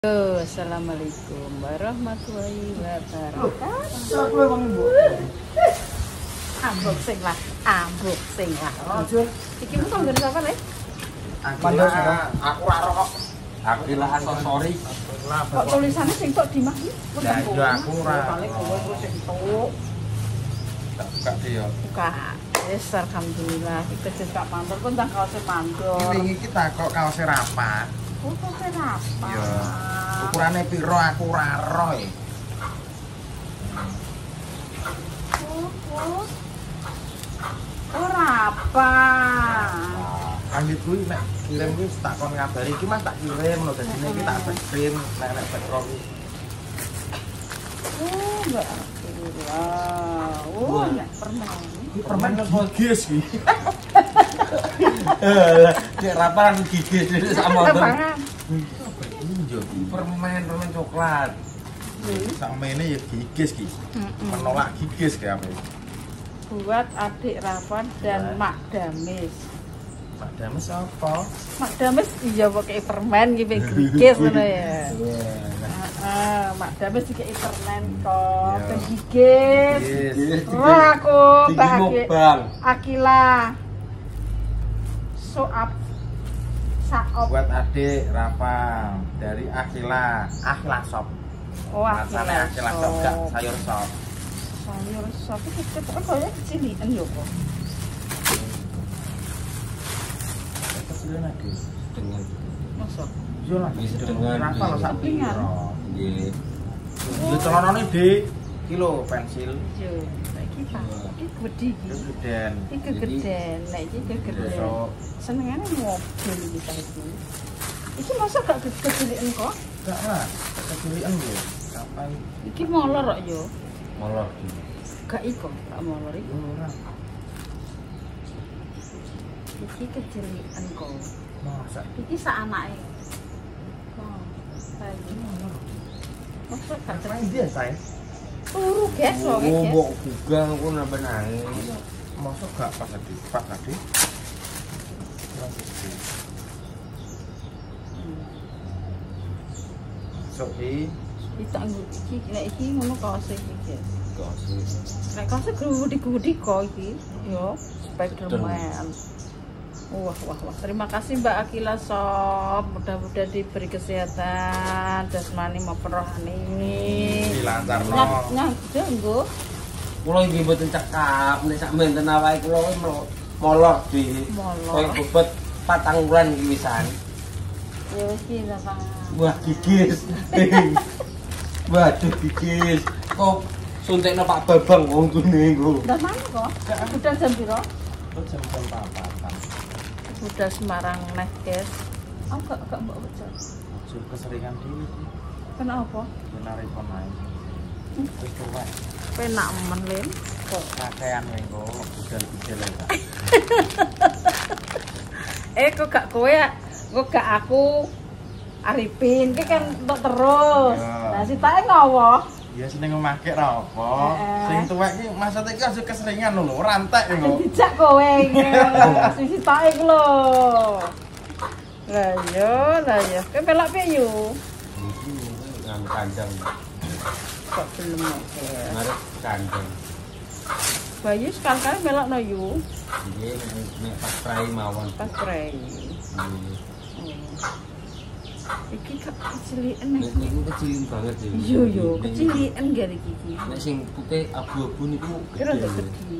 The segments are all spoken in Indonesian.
Assalamualaikum warahmatullahi wabarakatuh. Unboxing lah. Iki mu kok ngene apa nih? Aku ora kok. Aku ilahan kok sorry. Kok tulisannya sing kok Dimas iki? Ya aku ora. Kali kowe terus sing tok. Tak buka dia. Buka. Wis alhamdulillah kita cetak mandor pun tak kaose mandor. Iki kita kok kaose rapat. Oh, kaose rapat. Iya. Ukurane piro aku ora roh. Ora apa. Anggit kuwi nek kirim kuwi tak kon ngabari iki Mas tak kirim lho dadine iki tak kirim nek background iki. Oh, enggak. Oh, ya permen. Iki permen gigis iki. Lah, nek rapan gigis sama to. Permen coklat. Samene ya gigis ki. Menolak gigis kayak apa? Buat adik Rapan dan Mak Damis. Mak Damis apa? Mak Damis iya pakai permen gitu gigis ngono ya. Heeh, Mak Damis dikai permen kok ben gigis. Wah, aku Mbak Akila. Soap. Saop. Buat adik Rafa dari Akila Shop. Oh, Akila Shop gak sayur shop. Sayur shop itu kayaknya kecilian yo kok. Kecilan lagi. Dengan Masuk. yo lagi dengan Rafa lo sak piro. Nggih. Yo celonane Dik. Kilo pensil. Yo, iki Pak. Iki gede iki. Geden. Iki geden, nek iki geden. Senengane mobil iki saiki. Iki masa gak kecilian kok? Gak lah, kecilian lho. Sampai Iki molor kok yo. molor. Gak iko, gak molor iki. Ora. Iki kecilian kok. Masa Iki sak anake. Oh, saiki molor. Masa gak main biasa ya? turu guys lho Oh, guys. mbok gugang aku nambah nangis. Masa gak pas tadi? Sopi, Ditanggu iki, nek iki ngono kaose iki guys. gosis. Nek kaose gudi-gudi kok iki. Yo, Spiderman. Wah. Terima kasih Mbak Akila Shop. Mudah-mudahan diberi kesehatan jasmani maupun rohani. Dilancarno. Jenggo. Kula iki mboten cekap, nek sak menten awake kula molor di. Molor. Koyo bobot 4 wulan iki wisan. Ya wis iki ta. Wah, gigis. Waduh, gigis. Kok suntikno Pak Babang wong kene engko. Udah mana kok? Udah jam piro? Jam 4. Udah Semarang neh, guys. Oh, gak mbok baca. Jur keseringan dhewe iki. Kenapa? Menari pemain. Wis tuwek. Penak men, Lin. Kok kakean engko budal-budal ta. Kok gak kowe, kok gak aku Arifin, ki kan entuk terus. Nah, sitae ngowo. Ya seneng ngomake ra apa. Sing tuwek ki maksud iki aja keseringan lho, ora entek engko. Dijak kowe iki. Kasih sitae ku lho. Lah ya. Kowe pelak piye yo? Iki nang kandang. Kok belum ya? Ngarep kandang. Bayu sekali-kali melok no yu. Nggih nek pas prai mawon. Pas prei. Iki kecilian nek. Niku kecilin banget ya. Yo, kecilian gak iki. Nek sing putih abu-abu niku Kira gak gede.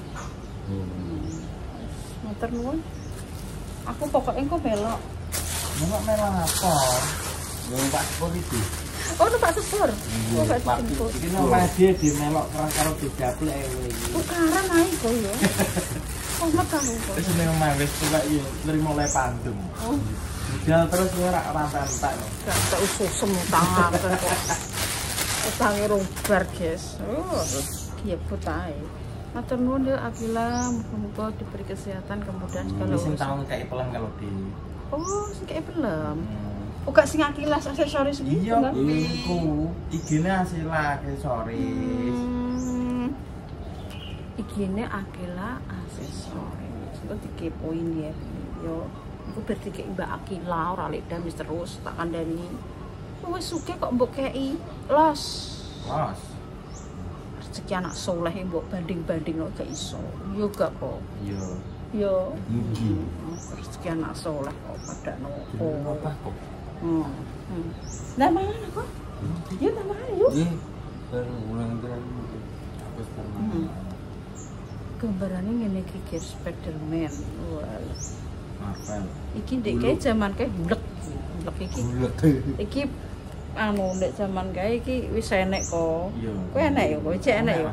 Motor nuwun. Aku pokoknya kok melok. Melok apa? Wong Pak Sepur iki. Oh, numpak sepur. Oh, gak dijemput. Iki nomah dia di melok karo didaplek iki. Tukaran ae kok yo. Kok mekan kok. Wis seneng omah wis tuwek yo nrimo le pandem. Oh, Budal terus ora entek. gak usah semutangan kok. Utange robar, guys. Oh, kiebut ae. Matur nuwun ya Akila, muga diberi kesehatan kemudahan segala Sing urusan. taun kayak pelem kalau di. Oh, sing kayak belum. Oh, gak sing Akila aksesoris gitu Iya, kan? iku. Igine Asila aksesoris. Igine Akila aksesoris. Kok dikepoin ya. Yo, aku berarti kayak Mbak Akila ora lek damis terus tak kandani. Wis sugih kok mbok kei los. Los. Rezeki anak soleh mbok banding-banding kok gak iso. Yo gak kok. Iya. Yo. Nggih. Rezeki anak soleh kok pada nopo. Apa kok? Nah, mana kok? Yuk, mana yuk? Nggih. Bareng ulang tahun. Wis tenan. Gambarannya ngene iki gear Spiderman. Wah. Marvel. Iki ndek kae jaman kae blek. Blek iki. Bulet. Iki anu ndek jaman kae iki wis enek kok. Iya. Kowe enek ya, kowe cek enek ya.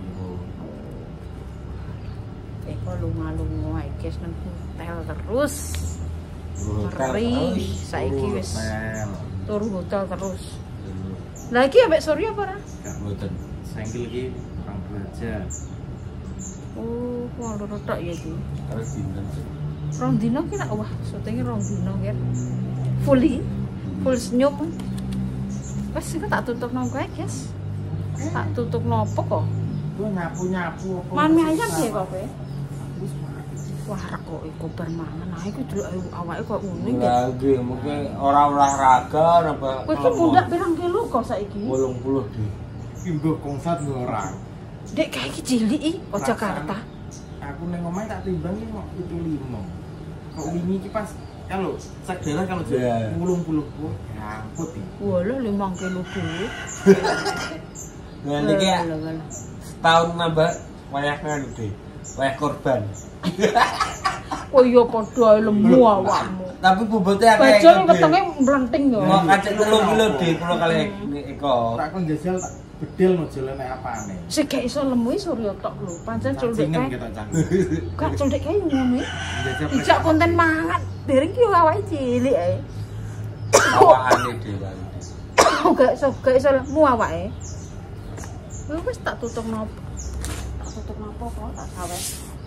Iya. Kok lunga-lunga ae guys nang hotel terus. Hotel Ngeri. terus. Saiki wis Marvel. turu hotel terus. Lah iki ambek Surya apa ora? Gak mboten. Sengkil iki orang belajar. Oh, wah loro tok ya iki. Terus dinten. Rong dino ki nak wah, syutinge rong dino kan. Full senyum. Wes iki tak tutup nang kowe, guys. Tak tutup nopo kok? Ku nyapu-nyapu apa? Mami ayam sih kok kowe. Wis mati. Wah, kok iku bar mangan. Nah, iku delok awake kok ngene. Lagi mungkin ora olahraga napa. Kowe iki mundak pirang kilo kok saiki? 80 deh. Iki nggo konsat nggo orang. Dek kae iki cilik iki, kok Jakarta. Aku ning omahe tak timbang iki kok 75. Kok wingi iki pas kalau sadar kalau Iya. 80 ngangkut iki. Walah 5 kilo dhewe. Nanti ki setahun nambah wayahnya deh. Wayah korban. Oh iya padha ae lemu awakmu. Tapi bobotnya akeh. Bajol wetenge mlenting yo. Wong kacek 10 kilo deh, kula kali eko. Tak kon jajal tak bedel no jelene apane. Sing gak iso lemu Surya tok lho. Pancen culdek Cingem kae. kita cang. Gak culdek kae ngono. Jajal Dijak konten mangan. Dereng ki awake cilik ae. Awakane dhewe. Gak iso lemu awake. Wis tak tutup nopo? Tak tutup nopo kok tak sawet.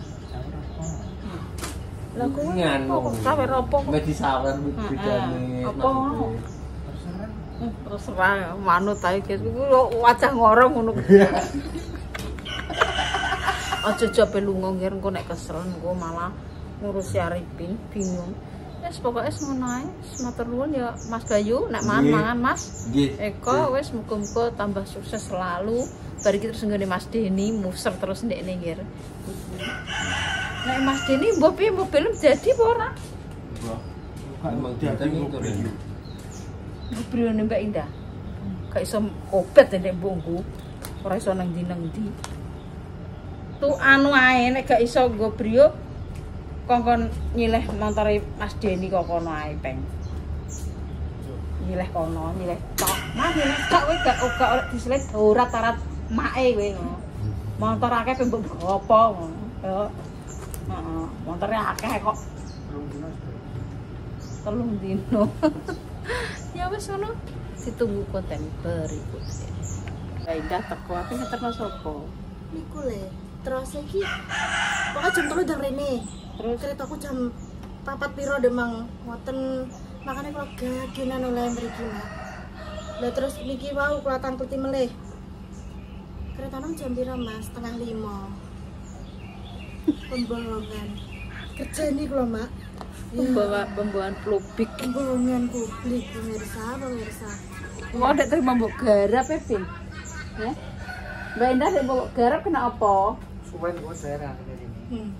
Lah kowe Nganu. sawet opo? Nek disawer bedane. Apa ngono? Terserah manut ae guys. Kuwi wajah ngorong ngono. Aja jape lunga ngger engko nek kesel engko malah ngurusi Arifin bingung. Wis pokoke ngono ae. Matur nuwun ya Mas Bayu nek mangan Mas. Nggih. Eko wis muga-muga tambah sukses selalu. Bar iki terus nggone Mas Deni muser terus ndekne ngger. Nek Mas Deni mbok piye mbok film jadi apa ora? Emang dinten itu rene. Ngobrol Mbak Indah. Gak iso obat nek mbongku. Ora iso nang ndi. Tu anu ae nek gak iso nggo brio kongkon nyileh montore Mas Deni kok kono ae peng. Nyileh kono, nyileh tok. Nah nyileh tok kowe gak ora diseleh dorat-tarat make kowe ngono. Motor akeh pembok apa ngono. Yo. Heeh, montore akeh kok. 3 dino. Ya wis ngono. Ditunggu konten berikutnya. Indah teko aku ngeterno sapa? Niku le, terus iki pokoknya jam 3 ndang rene. Terus Keretaku jam 4 piro demang ngoten makane kula gagenan oleh mriki Mak. Lah terus niki wau kula tangkuti melih. Keretanem jam piro Mas? 4:30. Pembolongan. Kerja nih kula Mak. pembawaan publik. Pembolongan publik pemirsa. Mau ada terima mbok garap ya, Pin? Ya? Mbak Indah ada mbok garap kena apa? Suwen kok daerah ini.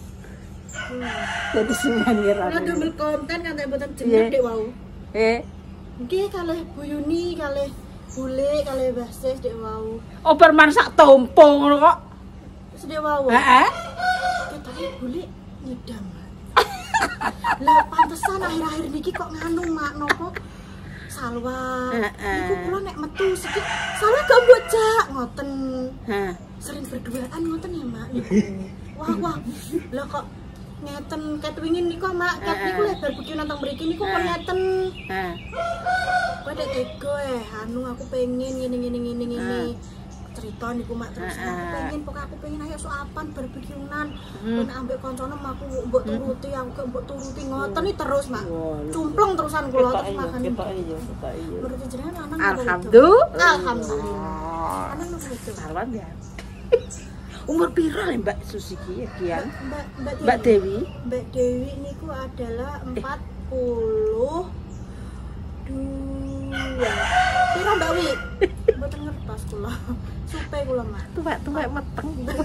Jadi souvenir. Kula ndamel konten kan mboten jenek dek wau. Nggih kalih Bu Yuni, kalih Bule, kalih Mbah Sis dek wau. Oh perman sak tompo ngono kok. Sedek wau. Heeh. Ketoknya Bule nyedam. Lah pantesan akhir-akhir niki kok nganu Mak nopo? Salwa. Niku kula nek metu sikit salah gak bocah ngoten. Hah. Sering berduaan ngoten ya Mak niku. Wah. Lah kok ngeten ket wingin niku Mak, ket niku lek barbecue nang mriki niku kok ngeten. Hah. Kowe dek tega anu aku pengen ngene. Cerita niku Mak terus aku pengen pokoknya aku pengen ayo suapan barbecue-an. Nek ambek kancane aku mbok turuti, aku gak mbok turuti ngoten iki terus Mak. Cumplung terusan kula terus makan. Menurut jenengan lanang Alhamdulillah. Lanang nopo itu? Sarwan ya. Umur piro le Mbak Susiki ya kian? Mbak Mbak Dewi. Mbak Dewi niku adalah 42 ya. Piro Mbak Wi? Mboten ngertos kula. Supe kula, Mak. Tuwek-tuwek meteng.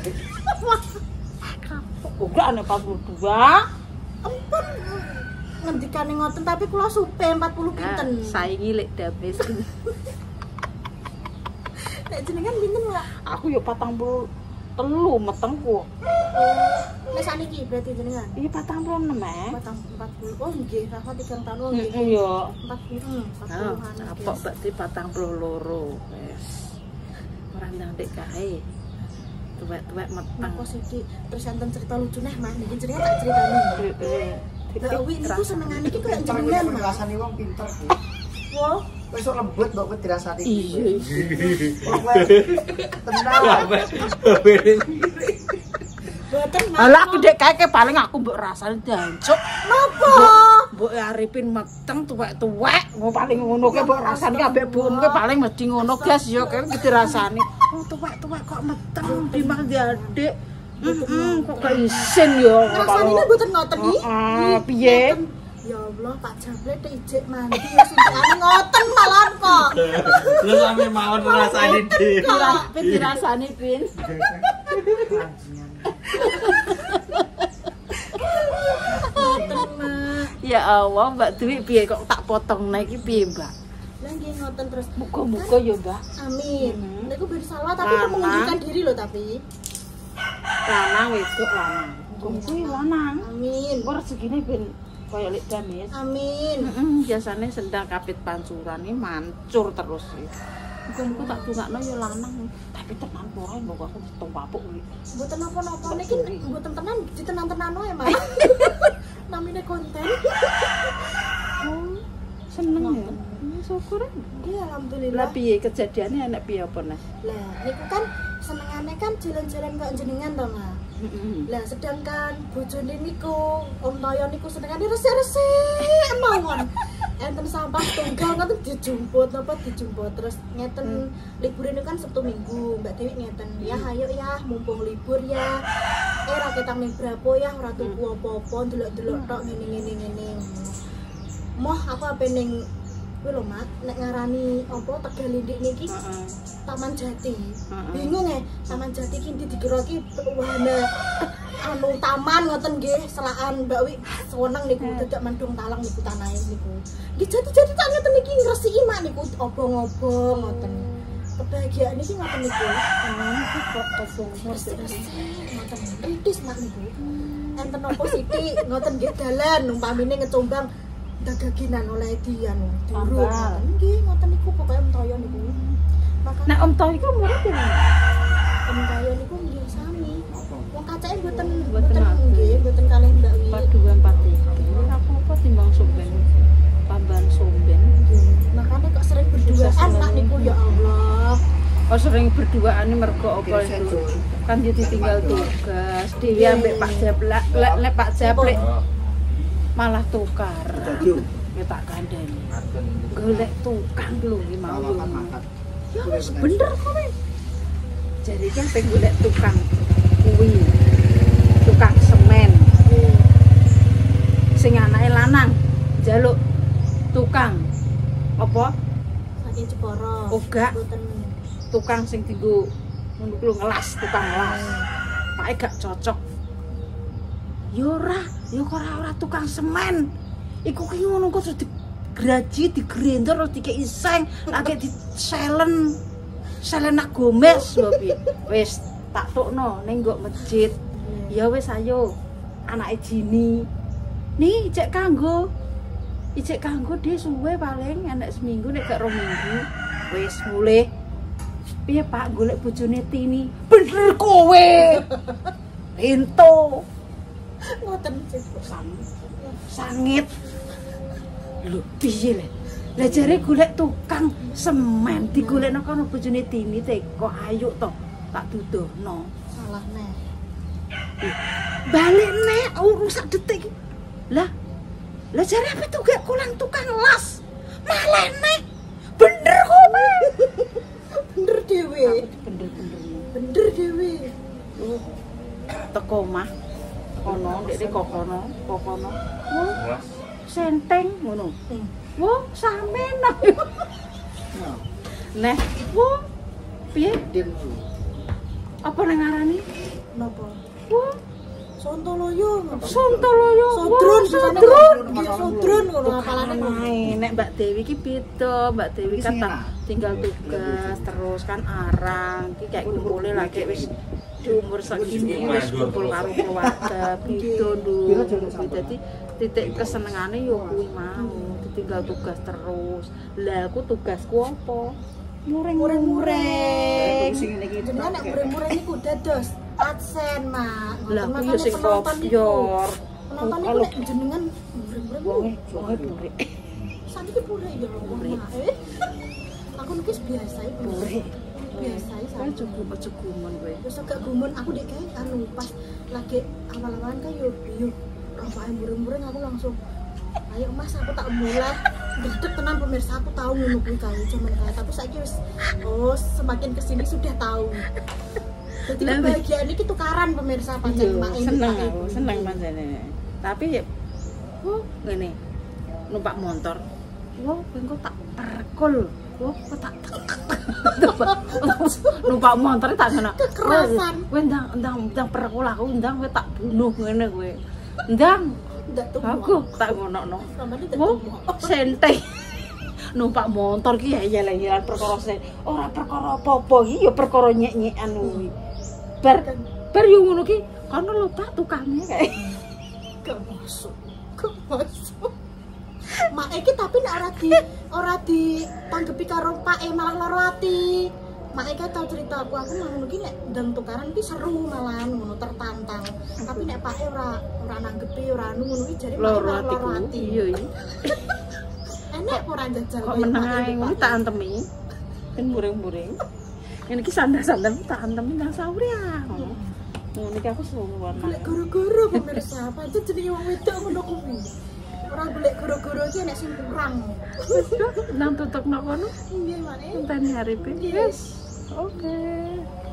Kapok. Uga ana 42. Ampun. Ngendikane ngoten tapi kula supe 40 pinten. Saingi lek dames. Nek jenengan pinten, Mbak? Aku yo 43 metengku. Nek saniki berarti jenengan. Iya 46 40. Oh nggih, Rafa 3 tahun oh nggih. Iya. 40-an. Apok berarti 42 wes. Ora ndek kae. Tuwek-tuwek meteng. Napa sithik terus enten cerita lucu neh, Mas. Niki jenenge tak critani. Mbak Wi niku senengane iki koyo jenengan, Mas. Rasane wong pinter. Wah, Wis sok lembut kok kowe dirasani. Iya. Tenang. boten Mas. Alah aku dek kae paling aku mbok rasane jancuk. Napa? Mbok Arifin meteng tuwek-tuwek, mau paling ngono ke mbok rasane kabeh bom ke paling mesti ngono guys ya kowe iki dirasani. Oh tuwek-tuwek kok meteng timbang diadek. Kok gak isin ya. Rasanine mboten ngoten iki. Piye? Ya Allah, Pak Jablet ijek mandi ya sindikane ngoten malan kok. Lu sampe mawon rasane dhewe. Pin dirasani pin. Ngoten, Mak. Ya Allah, Mbak Dwi piye kok tak potong nek iki piye, Mbak? Lah nggih ngoten terus. Muga-muga ya, Mbak. Amin. Niku bersalah tapi kok mengundurkan diri loh tapi. Lanang wedok lanang. Muga-muga ya lanang. Amin. Engko rezekine ben koyo lek damis. Amin. Biasane sendang kapit pancuran iki mancur terus iki. Muga-muga tak dongakno ya lanang. Tapi tenan ora mbok aku ditompapuk iki. Mboten napa-napa niki mboten tenan ditenan-tenan wae, Mas. Namine konten. Oh, seneng ya. Syukur. Iya, Lah alhamdulillah. piye kejadiane enek piye apa nah? Lah, niku kan senengane kan jalan-jalan kok jenengan to, Mas. Lah sedangkan bojone niku Om Toyo niku senengane resik-resik mawon. Enten sampah tunggal ngoten dijumput napa dijumput terus ngeten libur ini kan Sabtu Minggu Mbak Dewi ngeten ya ayo ya mumpung libur ya ora ketang ning brapo ya ora tuku apa-apa delok-delok tok ngene. Moh aku ape ning kuwi lho Mat nek ngarani apa Tegal Lindik niki Taman Jati. Bingung ya, Taman Jati ki ndi dikira ki wahana anu taman ngoten nggih, selakan Mbak Wi seneng niku dadak mandung talang niku tanahe niku. Nggih jati-jati tak ngeten niki ngresiki mak niku obong-obong ngoten. Kebahagiaan iki ngoten niku. Niku kok obong Ngoten kritis mak niku. Enten opo sithik ngoten nggih dalan umpamine ngecombang dagaginan oleh dianu dulu. Nggih ngoten niku pokoke Toyo niku. Nah, Om Toyo iku umure piro? Om Toyo niku nggih sami. Wong kacake mboten Mboten nggih, mboten kalih Mbak Wi. 4243. Apa timbang somben? Tambahan somben. Makanya kok sering berduaan mak niku ya Allah. Oh sering berduaan ini mergo apa itu? Kan dia ditinggal tugas. Dia ambek Pak Jablak, lek Pak Jablek malah tukar. Ya tak kandhani. Golek tukang lho iki mau. Ya wis bener kowe. Jadi kan pengen golek tukang kuwi. Tukang semen. Sing anake lanang njaluk tukang apa? Saking Jepara. Uga. Mboten. Tukang sing dienggo ngono kuwi ngelas, tukang ngelas. Pake gak cocok. Yo ora tukang semen. Iku ki ngono kok terus digraji, digrender terus dikeki seng, lagi diselen. Selena Gomez lho piye. Wis tak tukno ning nggo masjid. Ya wis ayo. Anake Jini. Nih ijek kanggo dia suwe paling enek seminggu nek gak 2 minggu. Wis mulih. Piye Pak golek bojone Tini? Bener kowe. Ento. Ngoten sih. Sangit. Lho piye le? Lah jare golek tukang semen digolekno kono bojone Tini teko ayo to tak dudohno. Salah neh. Balik nek rusak detik. Lah jare apa tuh gak kulang tukang las. Malah nek. Bener kowe. Bener dhewe. Bener dhewe. Teko omah. Kono ndek kokono. Wah, senteng ngono. Wah, sampean. Neh, wah, piye? Apa nang ngarani? Napa? Wah, Sontoloyo. Sontoloyo. Sodron, Sodron. Sodron ngono apalane ngono. Nek Mbak Dewi ki beda, Mbak Dewi kan tinggal tugas terus kan arang. Ki kayak kumpule lagi wis di umur segini wis kumpul karo keluarga gitu lho. Dadi titik kesenengane yo kuwi mau, ditinggal tugas terus. Lah aku tugasku apa? Muring-muring. Jenengan nek muring-muring niku dados adsen, Mak. Lah aku yo sing kopior. Penonton niku nek jenengan muring-muring. Wong buri. Saniki pure ya wong. Aku niki biasa iki. Buri. Biasa iki. Kan cukup gumun kowe. Wis agak gumun aku dek kae anu pas lagi awal-awalan kan yo rokokan muring-muring aku langsung ayo Mas aku tak mulai gede tenan pemirsa aku tahu ngono kuwi kae jaman kae tapi saiki wis semakin kesini sudah tahu. Jadi kebahagiaan iki tukaran pemirsa pancen mak ini. Seneng aku, seneng pancene. Tapi ya ngene. Numpak motor. Wah, engko tak perkul. Wah, kok tak numpak motor tak ngono. Kekerasan. Kowe ndang perkul aku, ndang kowe tak bunuh ngene kowe. Ndang ndak tuh. aku tak ngono. Sampeyan ndak Wah, tuh. sente. Numpak motor ki ya yelan perkara ora perkara apa-apa iki ya perkara nyek-nyekan kuwi. Bar yo ngono ki kono lho Pak tukangnya kae. Gak masuk. Mak iki tapi nek ora ditanggepi karo Pak malah loro ati. Mak iki tau cerita aku malah ngono ki nek ndang tukaran iki seru malahan ngono tertantang. Tapi nek Pak ora nanggepi ora anu ngono ki jare Loro ati. Iya iki. Enek ora jajal Kok meneng ae ngono tak antemi. Kan muring-muring. Ini ki sandal-sandal tak antemi nang sahur ya. Ngono iki aku suwun. golek guru-guru pemirsa, pancen jenenge wong wedok ngono kuwi. Ora golek guru-guru iki nek sing kurang. Nang tutuk nang kono. Nggih, Mak. Enteni haripe. Yes. Oke.